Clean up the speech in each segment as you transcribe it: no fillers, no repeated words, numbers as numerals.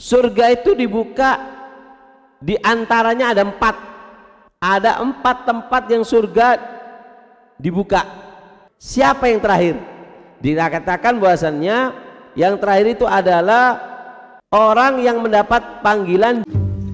Surga itu dibuka, di antaranya ada 4. Ada 4 tempat yang surga dibuka. Siapa yang terakhir? Dikatakan bahwasannya yang terakhir itu adalah orang yang mendapat panggilan.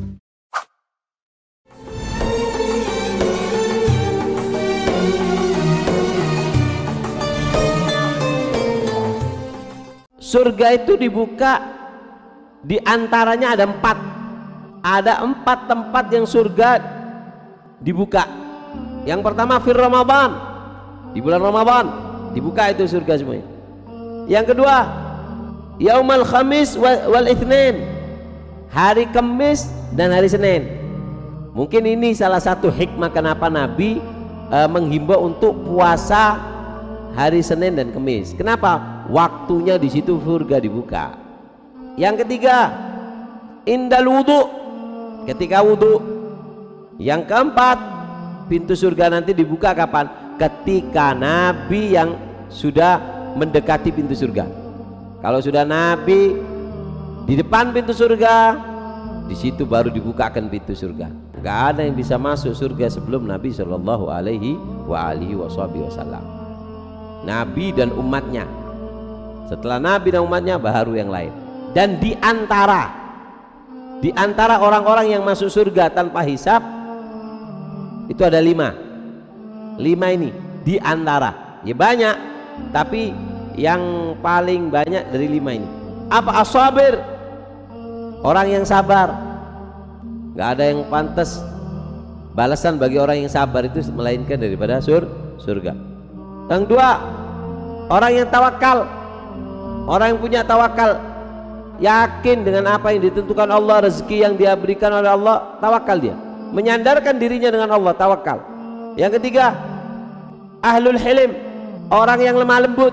Surga itu dibuka, di antaranya ada 4. Ada 4 tempat yang surga dibuka. Yang pertama fir Ramadan, di bulan Ramadan dibuka itu surga semuanya. Yang kedua yaumal khamis wal itsnin, hari Kamis dan hari Senin. Mungkin ini salah satu hikmah kenapa Nabi menghimbau untuk puasa hari Senin dan Kamis. Kenapa? Waktunya di situ surga dibuka. Yang ketiga indal wudu, ketika wudu. Yang keempat pintu surga nanti dibuka kapan? Ketika Nabi yang sudah mendekati pintu surga. Kalau sudah Nabi di depan pintu surga, di situ baru dibukakan pintu surga. Gak ada yang bisa masuk surga sebelum Nabi Shallallahu Alaihi Wasallam. Nabi dan umatnya. Setelah Nabi dan umatnya baru yang lain. Dan di antara orang-orang yang masuk surga tanpa hisab itu ada 5 ini di antara, ya banyak, tapi yang paling banyak dari 5 ini apa? As-sabir, orang yang sabar. Gak ada yang pantas balasan bagi orang yang sabar itu melainkan daripada surga. Yang kedua orang yang tawakal, orang yang punya tawakal, yakin dengan apa yang ditentukan Allah, rezeki yang dia berikan oleh Allah, tawakal dia, menyandarkan dirinya dengan Allah, tawakal. Yang ketiga ahlul hilm, orang yang lemah lembut,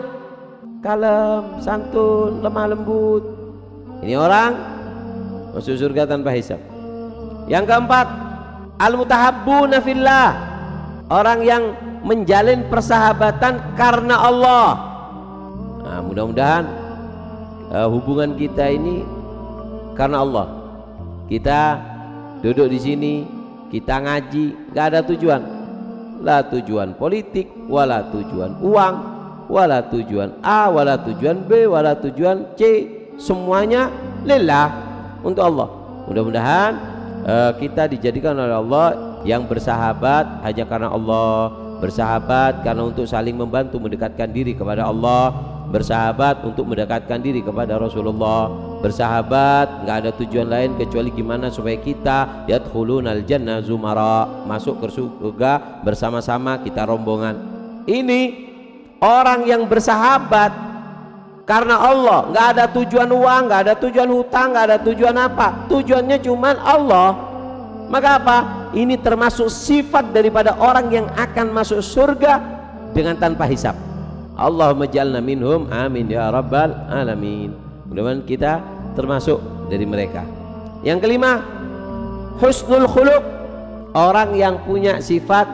kalem, santun, lemah lembut. Ini orang masuk surga tanpa hisab. Yang keempat al mutahabbuna fillah, orang yang menjalin persahabatan karena Allah. Nah, mudah-mudahan hubungan kita ini karena Allah. Kita duduk di sini, kita ngaji, gak ada tujuan, la tujuan politik, wala tujuan uang, wala tujuan A, wala tujuan B, wala tujuan C, semuanya lillah, untuk Allah. Mudah-mudahan kita dijadikan oleh Allah yang bersahabat hanya karena Allah, bersahabat karena untuk saling membantu mendekatkan diri kepada Allah, bersahabat untuk mendekatkan diri kepada Rasulullah, bersahabat nggak ada tujuan lain kecuali gimana supaya kita yadkhulunal jannah zumara, masuk ke surga bersama-sama kita rombongan. Ini orang yang bersahabat karena Allah, nggak ada tujuan uang, nggak ada tujuan hutang, nggak ada tujuan apa, tujuannya cuman Allah. Maka apa? Ini termasuk sifat daripada orang yang akan masuk surga dengan tanpa hisab. Allahumma ja'alna minhum, amin ya rabbal alamin. Mudah-mudahan kita termasuk dari mereka. Yang kelima husnul khuluq, orang yang punya sifat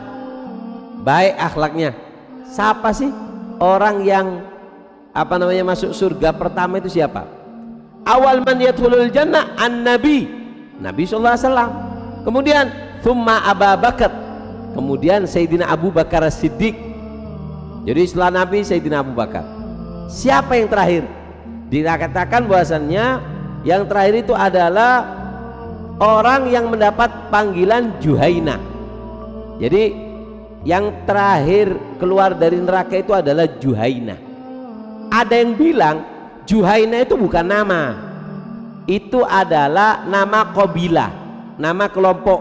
baik akhlaknya. Siapa sih orang yang masuk surga pertama itu siapa? Awal man yadkhulul jannah an-nabi, Nabi sallallahu alaihi wasallam. Kemudian thumma Abu Bakar, kemudian Sayyidina Abu Bakar As-Siddiq. Jadi setelah Nabi Sayyidina Abu Bakar. Siapa yang terakhir? Dikatakan bahwasannya yang terakhir itu adalah orang yang mendapat panggilan Juhaina. Jadi yang terakhir keluar dari neraka itu adalah Juhaina. Ada yang bilang Juhaina itu bukan nama, itu adalah nama qabilah, nama kelompok,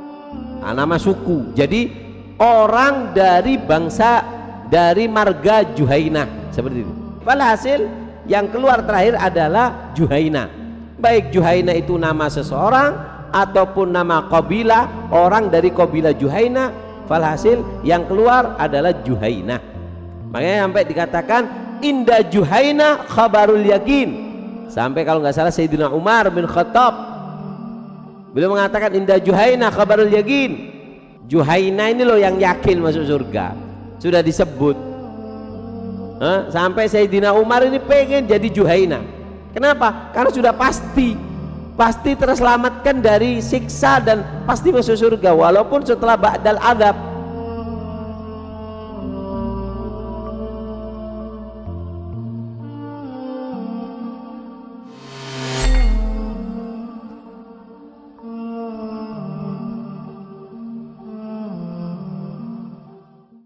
nama suku. Jadi orang dari bangsa, dari marga Juhaina, seperti itu. Walhasil yang keluar terakhir adalah Juhaina. Baik Juhaina itu nama seseorang ataupun nama qabilah, orang dari qabilah Juhaina, walhasil yang keluar adalah Juhaina. Makanya sampai dikatakan inda Juhaina khabarul yakin. Sampai kalau nggak salah Sayyidina Umar bin Khattab beliau mengatakan inda Juhaina khabarul yakin. Juhaina ini loh yang yakin masuk surga, sudah disebut. Sampai Sayyidina Umar ini pengen jadi Juhaina. Kenapa? Karena sudah pasti pasti terselamatkan dari siksa dan pasti masuk surga walaupun setelah ba'dal azab.